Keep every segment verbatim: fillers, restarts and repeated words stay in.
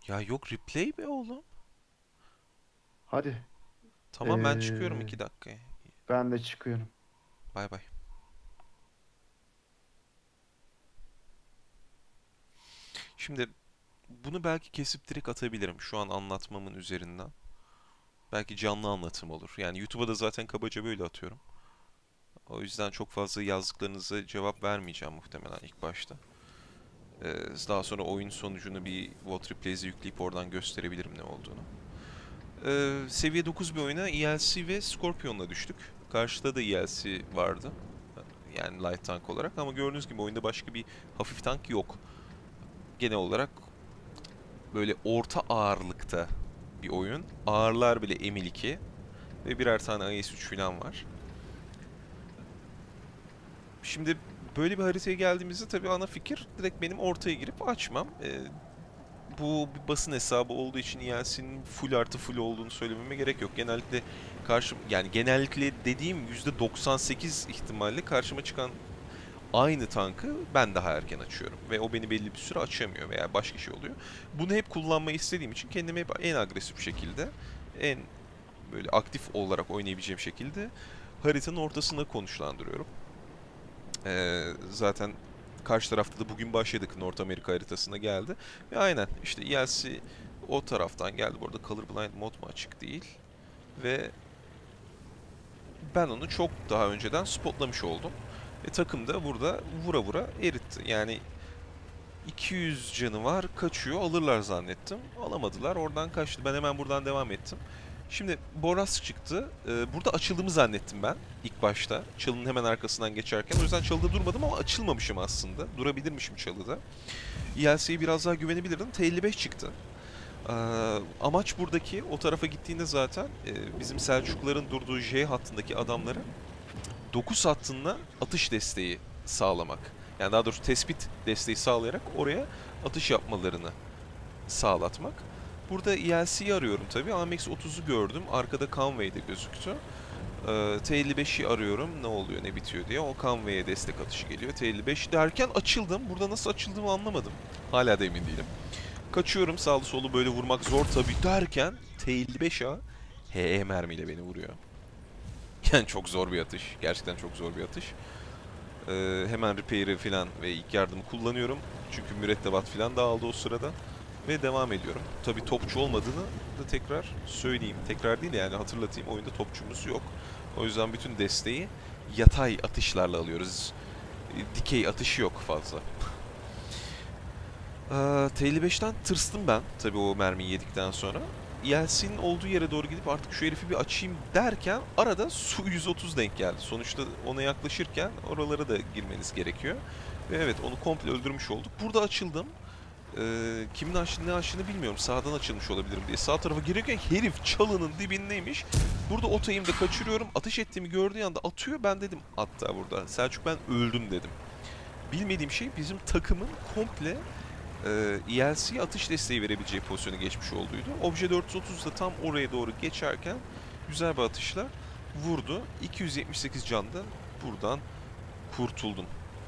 Ya yok replay be oğlum. Hadi. Tamam ben çıkıyorum Ee, iki dakikaya. ben de çıkıyorum. Bay bay. Şimdi bunu belki kesip direkt atabilirim şu an anlatmamın üzerinden. Belki canlı anlatım olur. Yani YouTube'a da zaten kabaca böyle atıyorum. O yüzden çok fazla yazdıklarınıza cevap vermeyeceğim muhtemelen ilk başta. Ee, daha sonra oyun sonucunu bir What Replays'e yükleyip oradan gösterebilirim ne olduğunu. Ee, seviye dokuz bir oyuna E L C ve Scorpion'la düştük. Karşıda da E L C vardı. Yani light tank olarak ama gördüğünüz gibi oyunda başka bir hafif tank yok. Genel olarak böyle orta ağırlıkta bir oyun. Ağırlar bile M L iki ve birer tane I S üç falan var. Şimdi böyle bir haritaya geldiğimizde tabii ana fikir direkt benim ortaya girip açmam. Ee, bu bir basın hesabı olduğu için E L C'nin full artı full olduğunu söylememe gerek yok. Genellikle karşım yani genellikle dediğim yüzde doksan sekiz ihtimalle karşıma çıkan aynı tankı ben daha erken açıyorum. Ve o beni belli bir süre açamıyor veya başka şey oluyor. Bunu hep kullanmayı istediğim için kendimi hep en agresif şekilde, en böyle aktif olarak oynayabileceğim şekilde haritanın ortasında konuşlandırıyorum. Ee, zaten karşı tarafta da bugün başladık North Amerika haritasına geldi. Ve aynen işte E L C o taraftan geldi. Bu arada Colorblind mod mu açık değil. Ve ben onu çok daha önceden spotlamış oldum. Ve takım da burada vura vura eritti. Yani iki yüz canı var, kaçıyor, alırlar zannettim. Alamadılar, oradan kaçtı. Ben hemen buradan devam ettim. Şimdi Boras çıktı. Ee, burada açıldığımı zannettim ben ilk başta. Çalının hemen arkasından geçerken. O yüzden çalıda durmadım ama açılmamışım aslında. Durabilirmişim çalıda. E L C'ye biraz daha güvenebilirdim. T elli beş çıktı. Ee, amaç buradaki o tarafa gittiğinde zaten e, bizim Selçukluların durduğu J hattındaki adamları dokuz hattında atış desteği sağlamak. Yani daha doğrusu tespit desteği sağlayarak oraya atış yapmalarını sağlatmak. Burada E L C'yi arıyorum tabii. A M X otuzu gördüm. Arkada Conway'de gözüktü. Ee, T elli beşi arıyorum. Ne oluyor ne bitiyor diye. O Conway'e destek atışı geliyor. T elli beş derken açıldım. Burada nasıl açıldığımı anlamadım. Hala da emin değilim. Kaçıyorum sağlı solu böyle vurmak zor tabii derken T elli beş A H E mermiyle beni vuruyor. Yani çok zor bir atış. Gerçekten çok zor bir atış. Ee, hemen repair'i falan ve ilk yardımı kullanıyorum. Çünkü mürettebat falan dağıldı o sırada. Ve devam ediyorum. Tabii topçu olmadığını da tekrar söyleyeyim. Tekrar değil yani hatırlatayım. Oyunda topçumuz yok. O yüzden bütün desteği yatay atışlarla alıyoruz. Dikey atışı yok fazla. Ee, T elli beşten tırstım ben tabii o mermiyi yedikten sonra. E L C'nin olduğu yere doğru gidip artık şu herifi bir açayım derken arada Su yüz otuz denk geldi. Sonuçta ona yaklaşırken oralara da girmeniz gerekiyor. Ve evet onu komple öldürmüş olduk. Burada açıldım. Ee, kimin açtığını ne açtığını bilmiyorum. Sağdan açılmış olabilirim diye. Sağ tarafa girerken herif çalının dibindeymiş. Burada o da kaçırıyorum. Ateş ettiğimi gördüğü anda atıyor. Ben dedim hatta burada. Selçuk ben öldüm dedim. Bilmediğim şey bizim takımın komple e, E L C'ye atış desteği verebileceği pozisyona geçmiş olduğuydu. Obje dört yüz otuz da tam oraya doğru geçerken güzel bir atışla vurdu. iki yüz yetmiş sekiz candan buradan kurtuldum.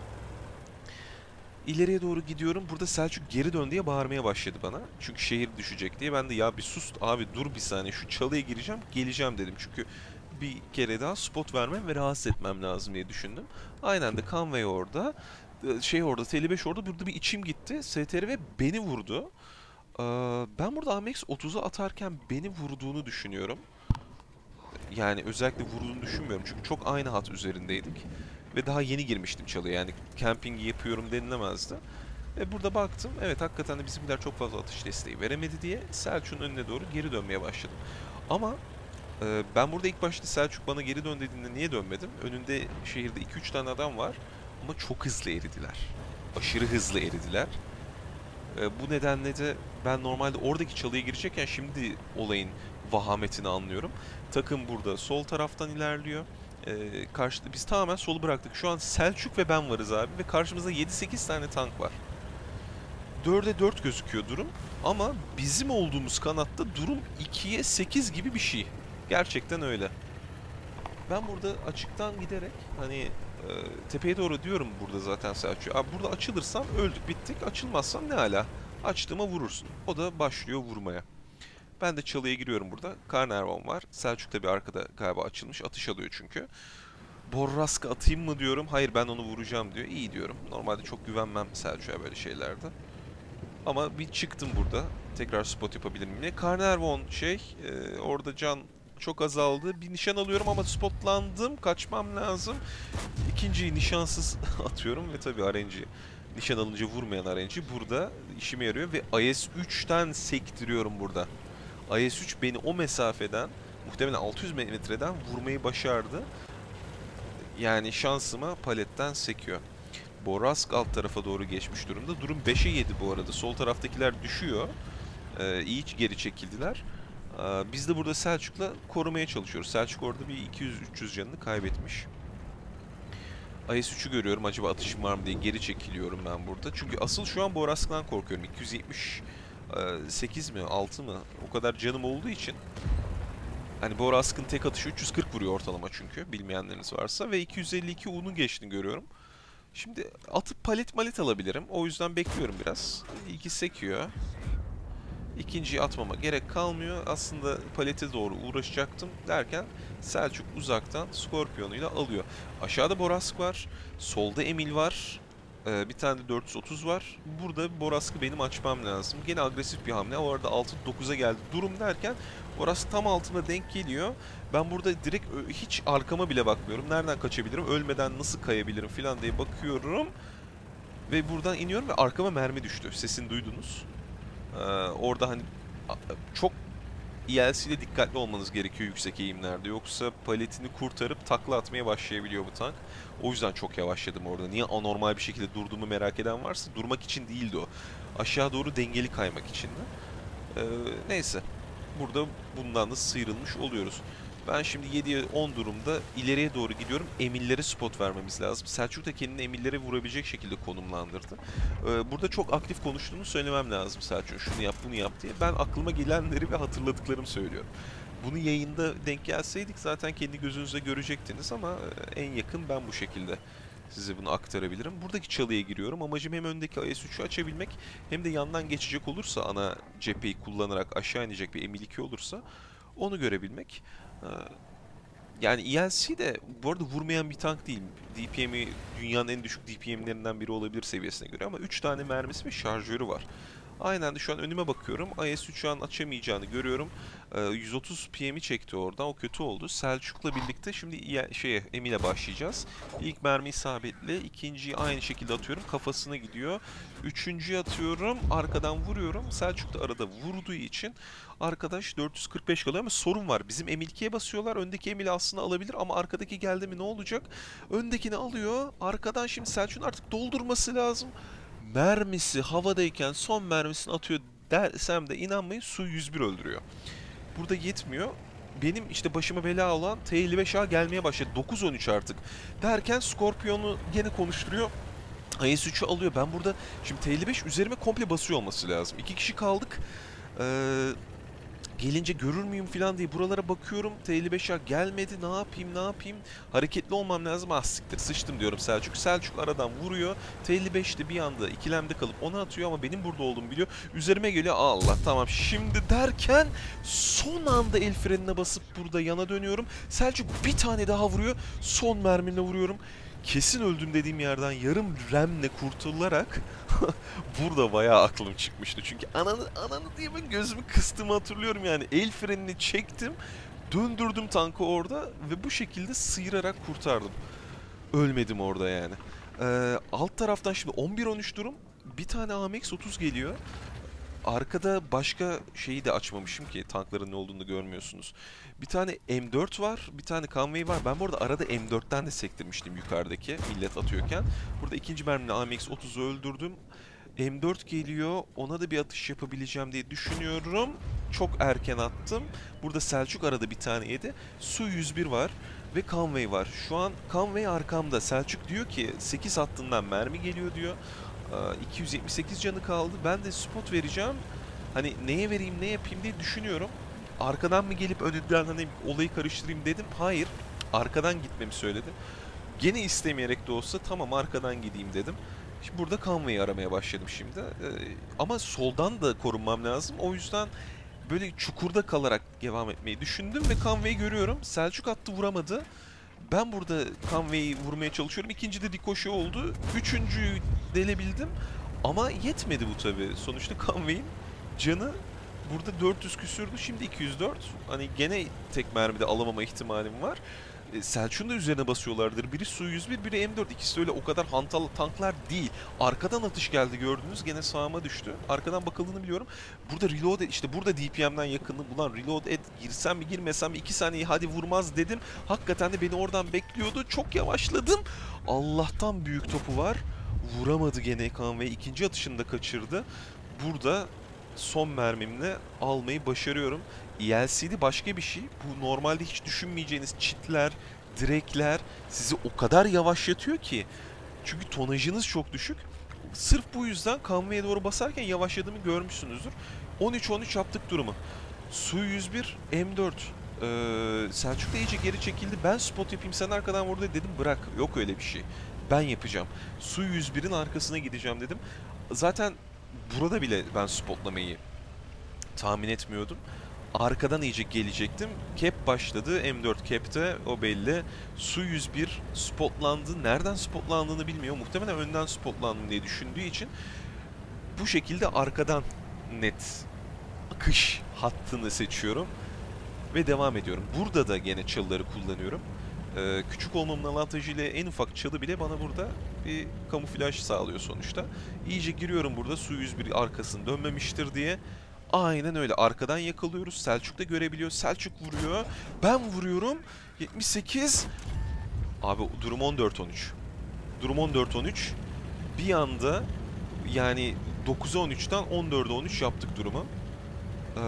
İleriye doğru gidiyorum. Burada Selçuk geri dön diye bağırmaya başladı bana. Çünkü şehir düşecek diye. Ben de ya bir sus abi dur bir saniye şu çalıya gireceğim geleceğim dedim. Çünkü bir kere daha spot vermem ve rahatsız etmem lazım diye düşündüm. Aynen de Conway orada. Şey orada T elli beş orada. Burada bir içim gitti. S T R ve beni vurdu. Ee, ben burada A M X otuzu atarken beni vurduğunu düşünüyorum. Yani özellikle vurduğunu düşünmüyorum. Çünkü çok aynı hat üzerindeydik. Ve daha yeni girmiştim çalıya. Yani camping yapıyorum denilemezdi. Ve burada baktım. Evet hakikaten de bizimkiler çok fazla atış desteği veremedi diye Selçuk'un önüne doğru geri dönmeye başladım. Ama e, ben burada ilk başta Selçuk bana geri dön dediğinde niye dönmedim? Önünde şehirde iki üç tane adam var. Ama çok hızlı eridiler. Aşırı hızlı eridiler. E, bu nedenle de ben normalde oradaki çalıya girecekken şimdi olayın vahametini anlıyorum. Takım burada sol taraftan ilerliyor. E, karşıda biz tamamen solu bıraktık. Şu an Selçuk ve ben varız abi ve karşımızda yedi sekiz tane tank var. dörde dört gözüküyor durum ama bizim olduğumuz kanatta durum ikiye sekiz gibi bir şey. Gerçekten öyle. Ben burada açıktan giderek hani e, tepeye doğru diyorum burada zaten Selçuk. Abi burada açılırsam öldük bittik. Açılmazsam ne hala. Açtığıma vurursun. O da başlıyor vurmaya. Ben de çalıya giriyorum burada. Carnarvon var. Selçuk da bir arkada galiba açılmış. Atış alıyor çünkü. Borraska atayım mı diyorum. Hayır, ben onu vuracağım diyor. İyi diyorum. Normalde çok güvenmem Selçuk'a böyle şeylerde. Ama bir çıktım burada. Tekrar spot yapabilirim yine. Carnarvon şey, e, orada can çok azaldı. Bir nişan alıyorum ama spotlandım. Kaçmam lazım. İkinciyi nişansız atıyorum ve tabii R N G. Nişan alınca vurmayan R N G burada işime yarıyor ve I S üçten sektiriyorum burada. I S üç beni o mesafeden, muhtemelen altı yüz metreden vurmayı başardı. Yani şansıma paletten sekiyor. Borask alt tarafa doğru geçmiş durumda. Durum beşe yedi bu arada. Sol taraftakiler düşüyor. Ee, iyi geri çekildiler. Ee, biz de burada Selçuk'la korumaya çalışıyoruz. Selçuk orada bir iki yüz üç yüz canını kaybetmiş. I S üçü görüyorum. Acaba atışım var mı diye geri çekiliyorum ben burada. Çünkü asıl şu an Borask'tan korkuyorum. iki yüz yetmiş sekiz mi altı mı? O kadar canım olduğu için. Hani Borask'ın tek atışı üç yüz kırk vuruyor ortalama çünkü. Bilmeyenleriniz varsa. Ve iki yüz elli iki U'nun geçtiğini görüyorum. Şimdi atıp palet malet alabilirim. O yüzden bekliyorum biraz. İlki sekiyor. İkinciyi atmama gerek kalmıyor. Aslında palete doğru uğraşacaktım derken Selçuk uzaktan Skorpiyon'uyla alıyor. Aşağıda Borask var. Solda Emil var. Ee, bir tane de dört yüz otuz var. Burada Borask'ı benim açmam lazım. Gene agresif bir hamle. O arada altı dokuza geldi durum derken Borask tam altına denk geliyor. Ben burada direkt hiç arkama bile bakmıyorum. Nereden kaçabilirim? Ölmeden nasıl kayabilirim falan diye bakıyorum. Ve buradan iniyorum ve arkama mermi düştü. Sesini duydunuz. Ee, orada hani çok E L C ile dikkatli olmanız gerekiyor yüksek eğimlerde. Yoksa paletini kurtarıp takla atmaya başlayabiliyor bu tank. O yüzden çok yavaşladım orada. Niye anormal bir şekilde durduğumu merak eden varsa, durmak için değildi o. Aşağı doğru dengeli kaymak içindi. Ee, neyse. Burada bundan da sıyrılmış oluyoruz. Ben şimdi yediye on durumda ileriye doğru gidiyorum. Emillere spot vermemiz lazım. Selçuk da kendini emillere vurabilecek şekilde konumlandırdı. Ee, burada çok aktif konuştuğunu söylemem lazım Selçuk. Şunu yap, bunu yap diye. Ben aklıma gelenleri ve hatırladıklarımı söylüyorum. Bunu yayında denk gelseydik zaten kendi gözünüzle görecektiniz ama en yakın ben bu şekilde size bunu aktarabilirim. Buradaki çalıya giriyorum. Amacım hem öndeki I S üçü açabilmek hem de yandan geçecek olursa, ana cepheyi kullanarak aşağı inecek bir M iki olursa onu görebilmek. Yani E L C de bu arada vurmayan bir tank değil. D P M'i dünyanın en düşük D P M'lerinden biri olabilir seviyesine göre ama üç tane mermisi ve şarjörü var. Aynen de şu an önüme bakıyorum. I S üç şu an açamayacağını görüyorum. Ee, yüz otuz P M'i çekti oradan. O kötü oldu. Selçuk'la birlikte şimdi şeye Emil'e başlayacağız. İlk mermi isabetli. İkinciyi aynı şekilde atıyorum. Kafasına gidiyor. Üçüncüyü atıyorum. Arkadan vuruyorum. Selçuk da arada vurduğu için arkadaş dört yüz kırk beş kalıyor ama sorun var. Bizim M ikiye basıyorlar. Öndeki Emil aslında alabilir ama arkadaki geldi mi ne olacak? Öndekini alıyor. Arkadan şimdi Selçuk'un artık doldurması lazım. Mermisi havadayken son mermisini atıyor dersem de inanmayın, Su yüz bir öldürüyor. Burada yetmiyor. Benim işte başıma bela olan T elli beş A gelmeye başladı. dokuz on üç artık. Derken Skorpiyon'u gene konuşturuyor. I S üçü alıyor. Ben burada şimdi T elli beş üzerime komple basıyor olması lazım. İki kişi kaldık. Eee... Gelince görür müyüm falan diye buralara bakıyorum. T elli beş A gelmedi. Ne yapayım ne yapayım? Hareketli olmam lazım. Ah siktir, sıçtım diyorum Selçuk. Selçuk aradan vuruyor. T elli beş de bir anda ikilemde kalıp onu atıyor ama benim burada olduğumu biliyor. Üzerime geliyor. Allah tamam şimdi derken son anda el frenine basıp burada yana dönüyorum. Selçuk bir tane daha vuruyor. Son mermimle vuruyorum. Kesin öldüm dediğim yerden yarım remle kurtularak burada bayağı aklım çıkmıştı. Çünkü ananı ananı diye ben gözümü kıstığımı hatırlıyorum yani. El frenini çektim, döndürdüm tankı orada ve bu şekilde sıyırarak kurtardım. Ölmedim orada yani. Ee, alt taraftan şimdi on bir on üç durum. Bir tane A M X otuz geliyor. Arkada başka şeyi de açmamışım ki tankların ne olduğunu görmüyorsunuz. Bir tane M dört var, bir tane Conway var. Ben bu arada arada M dörtten de sektirmiştim yukarıdaki millet atıyorken. Burada ikinci mermimle A M X otuzu öldürdüm. M dört geliyor, ona da bir atış yapabileceğim diye düşünüyorum. Çok erken attım. Burada Selçuk arada bir tane yedi. Su yüz bir var ve Conway var. Şu an Conway arkamda. Selçuk diyor ki sekiz hattından mermi geliyor diyor. iki yüz yetmiş sekiz canı kaldı. Ben de spot vereceğim. Hani neye vereyim ne yapayım diye düşünüyorum. Arkadan mı gelip önünden hani olayı karıştırayım dedim. Hayır. Arkadan gitmemi söyledi. Gene istemeyerek de olsa tamam arkadan gideyim dedim. Şimdi burada Conway'i aramaya başladım şimdi. Ee, ama soldan da korunmam lazım. O yüzden böyle çukurda kalarak devam etmeyi düşündüm ve Conway'i görüyorum. Selçuk attı, vuramadı. Ben burada Conway'i vurmaya çalışıyorum. İkinci de Ricochet oldu. Üçüncüyü delebildim. Ama yetmedi bu tabi. Sonuçta Conway'in canı burada dört yüz küsürdü. Şimdi iki yüz dört. Hani gene tek mermide alamama ihtimalim var. E, Selçuk'un da üzerine basıyorlardır. Biri Su yüz bir, biri M dört. İkisi de öyle o kadar hantal tanklar değil. Arkadan atış geldi gördünüz. Gene sağıma düştü. Arkadan bakıldığını biliyorum. Burada reload et, işte burada D P M'den yakındım. Ulan reload et, girsem mi girmesem mi, iki saniye hadi vurmaz dedim. Hakikaten de beni oradan bekliyordu. Çok yavaşladım. Allah'tan büyük topu var. Vuramadı gene Conway. İkinci atışını da kaçırdı. Burada son mermimle almayı başarıyorum. E L C D başka bir şey. Bu normalde hiç düşünmeyeceğiniz çitler, direkler sizi o kadar yavaşlatıyor ki. Çünkü tonajınız çok düşük. Sırf bu yüzden Conway'e doğru basarken yavaşladığımı görmüşsünüzdür. on üç on üç yaptık durumu. Su yüz bir, M dört. Ee, Selçuk da iyice geri çekildi. Ben spot yapayım, sen arkadan vur dedim. Bırak, yok öyle bir şey. Ben yapacağım. Su yüz birin arkasına gideceğim dedim. Zaten burada bile ben spotlamayı tahmin etmiyordum. Arkadan iyice gelecektim. Cap başladı. M dört Cap'te, o belli. Su yüz bir spotlandı. Nereden spotlandığını bilmiyor. Muhtemelen önden spotlandım diye düşündüğü için bu şekilde arkadan net akış hattını seçiyorum ve devam ediyorum. Burada da gene çalıları kullanıyorum. Ee, küçük olmamın avantajıyla en ufak çalı bile bana burada bir kamuflaj sağlıyor sonuçta. İyice giriyorum burada, Su yüz bir arkasını dönmemiştir diye. Aynen öyle. Arkadan yakalıyoruz. Selçuk da görebiliyor. Selçuk vuruyor. Ben vuruyorum. yetmiş sekiz. Abi durum on dört on üç. Durum on dört on üç. Bir anda yani dokuza on üçten on dörde on üç yaptık durumu. Ee,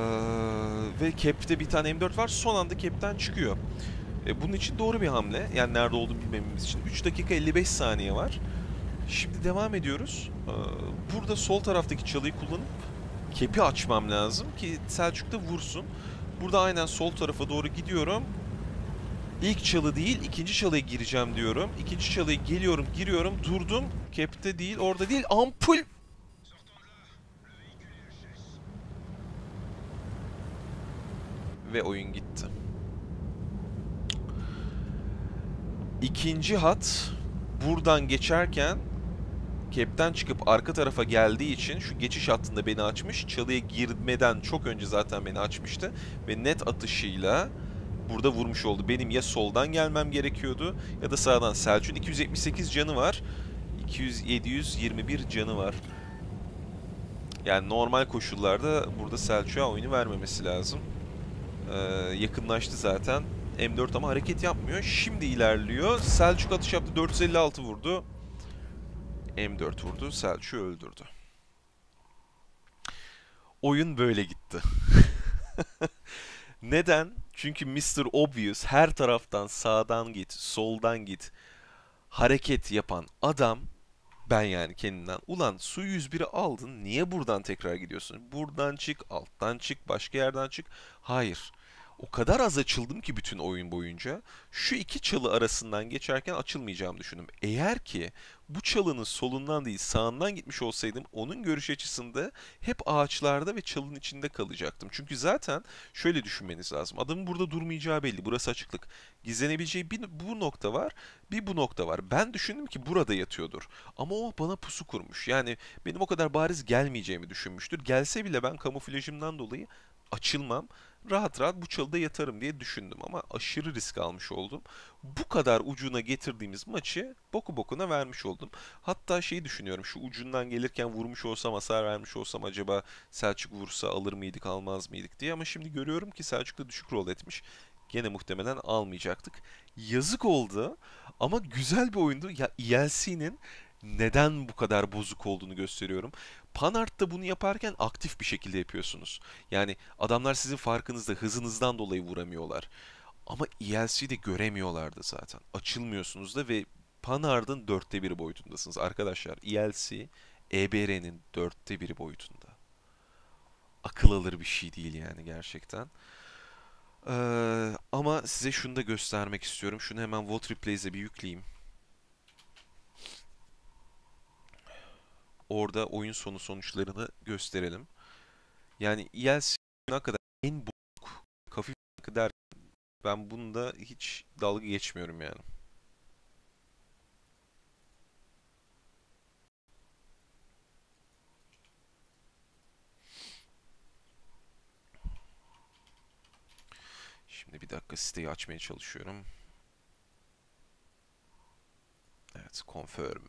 ve Cap'te bir tane M dört var. Son anda Cap'ten çıkıyor. E, bunun için doğru bir hamle. Yani nerede olduğunu bilmemiz için. üç dakika elli beş saniye var. Şimdi devam ediyoruz. Ee, burada sol taraftaki çalıyı kullanıp Cap'i açmam lazım ki Selçuk da vursun. Burada aynen sol tarafa doğru gidiyorum. İlk çalı değil, ikinci çalıya gireceğim diyorum. İkinci çalıya geliyorum, giriyorum, durdum. Cap'te değil, orada değil, ampul. Ve oyun gitti. İkinci hat buradan geçerken Cap'ten çıkıp arka tarafa geldiği için şu geçiş hattında beni açmış. Çalıya girmeden çok önce zaten beni açmıştı. Ve net atışıyla burada vurmuş oldu. Benim ya soldan gelmem gerekiyordu ya da sağdan. Selçuk'un iki yüz yetmiş sekiz canı var. iki yüz yedi yüz yirmi bir canı var. Yani normal koşullarda burada Selçuk'a oyunu vermemesi lazım. Ee, yakınlaştı zaten. M dört ama hareket yapmıyor. Şimdi ilerliyor. Selçuk atış yaptı. dört yüz elli altı vurdu. M dört vurdu. Selçuk'u öldürdü. Oyun böyle gitti. Neden? Çünkü mister Obvious her taraftan sağdan git, soldan git hareket yapan adam, ben yani kendimden. Ulan Su yüz biri aldın, niye buradan tekrar gidiyorsun? Buradan çık, alttan çık, başka yerden çık. Hayır. O kadar az açıldım ki bütün oyun boyunca. Şu iki çalı arasından geçerken açılmayacağımı düşündüm. Eğer ki bu çalının solundan değil sağından gitmiş olsaydım onun görüş açısında hep ağaçlarda ve çalının içinde kalacaktım. Çünkü zaten şöyle düşünmeniz lazım. Adamın burada durmayacağı belli. Burası açıklık. Gizlenebileceği bir bu nokta var, bir bu nokta var. Ben düşündüm ki burada yatıyordur. Ama o bana pusu kurmuş. Yani benim o kadar bariz gelmeyeceğimi düşünmüştür. Gelse bile ben kamuflajımdan dolayı açılmam. Rahat rahat bu çalıda yatarım diye düşündüm ama aşırı risk almış oldum. Bu kadar ucuna getirdiğimiz maçı boku bokuna vermiş oldum. Hatta şeyi düşünüyorum, şu ucundan gelirken vurmuş olsam, hasar vermiş olsam acaba Selçuk vursa alır mıydık almaz mıydık diye, ama şimdi görüyorum ki Selçuk da düşük rol etmiş. Gene muhtemelen almayacaktık. Yazık oldu ama güzel bir oyundu. Ya E L C'nin neden bu kadar bozuk olduğunu gösteriyorum. Panart'ta bunu yaparken aktif bir şekilde yapıyorsunuz. Yani adamlar sizin farkınızda, hızınızdan dolayı vuramıyorlar. Ama E L C'de göremiyorlardı zaten. Açılmıyorsunuz da ve Panhard'ın dörtte biri boyutundasınız. Arkadaşlar E L C, E B R'nin dörtte biri boyutunda. Akıl alır bir şey değil yani gerçekten. Ee, ama size şunu da göstermek istiyorum. Şunu hemen Vault Replays'e bir yükleyeyim. Orada oyun sonu sonuçlarını gösterelim. Yani E L C ne kadar en bozuk, hafif der, ben bunda hiç dalga geçmiyorum yani. Şimdi bir dakika siteyi açmaya çalışıyorum. Evet, confirm.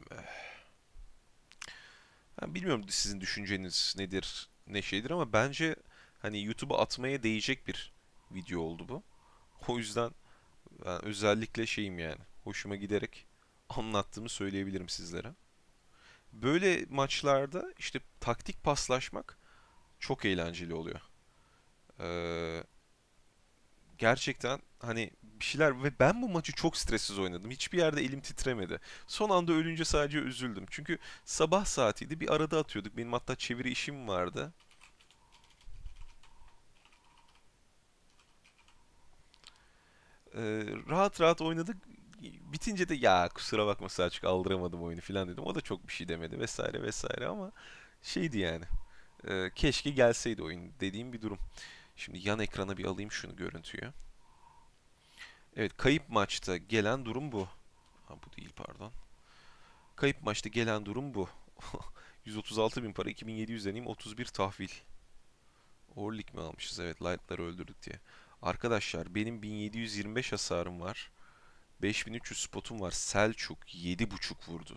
Ben bilmiyorum sizin düşünceniz nedir, ne şeydir ama bence hani YouTube'a atmaya değecek bir video oldu bu. O yüzden ben özellikle şeyim yani. Hoşuma giderek anlattığımı söyleyebilirim sizlere. Böyle maçlarda işte taktik paslaşmak çok eğlenceli oluyor. Ee, Gerçekten hani bir şeyler ve ben bu maçı çok stressiz oynadım. Hiçbir yerde elim titremedi. Son anda ölünce sadece üzüldüm. Çünkü sabah saatiydi. Bir arada atıyorduk. Benim hatta çeviri işim vardı. Ee, rahat rahat oynadık. Bitince de ya kusura bakma Selçuk aldıramadım oyunu falan dedim. O da çok bir şey demedi vesaire vesaire ama şeydi yani. Ee, keşke gelseydi oyun dediğim bir durum. Şimdi yan ekrana bir alayım şunu görüntüyü. Evet, kayıp maçta gelen durum bu. Ha, bu değil pardon. Kayıp maçta gelen durum bu. yüz otuz altı bin para, iki bin yedi yüz deneyim, otuz bir tahvil. Orlik mi almışız? Evet, Light'ları öldürdük diye. Arkadaşlar benim bin yedi yüz yirmi beş hasarım var. beş bin üç yüz spotum var. Selçuk yedi buçuk vurdu.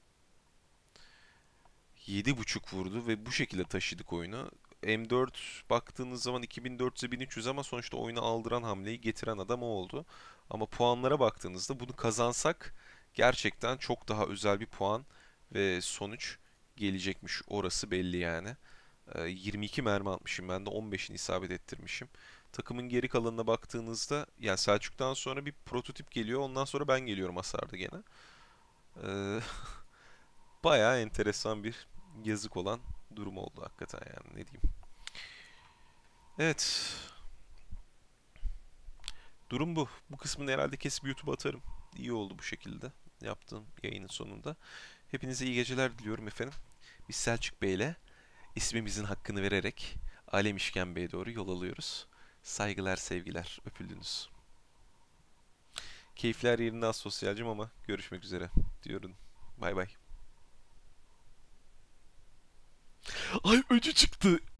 yedi buçuk vurdu ve bu şekilde taşıdık oyunu. M dört baktığınız zaman iki bin dört yüze bin üç yüz ama sonuçta oyunu aldıran hamleyi getiren adam o oldu. Ama puanlara baktığınızda bunu kazansak gerçekten çok daha özel bir puan ve sonuç gelecekmiş. Orası belli yani. Ee, yirmi iki mermi atmışım ben de on beşini isabet ettirmişim. Takımın geri kalanına baktığınızda yani Selçuk'tan sonra bir prototip geliyor. Ondan sonra ben geliyorum hasarda gene. Ee, Bayağı enteresan bir yazık olan durum oldu hakikaten yani ne diyeyim. Evet, durum bu. Bu kısmını herhalde kesip YouTube'a atarım. İyi oldu bu şekilde yaptığım yayının sonunda. Hepinize iyi geceler diliyorum efendim. Biz Selçuk Bey'le ismimizin hakkını vererek Alem İşkembe'ye doğru yol alıyoruz. Saygılar, sevgiler, öpüldünüz. Keyifler yerinde az sosyalcim ama görüşmek üzere diyorum. Bay bay. Ay öcü çıktı.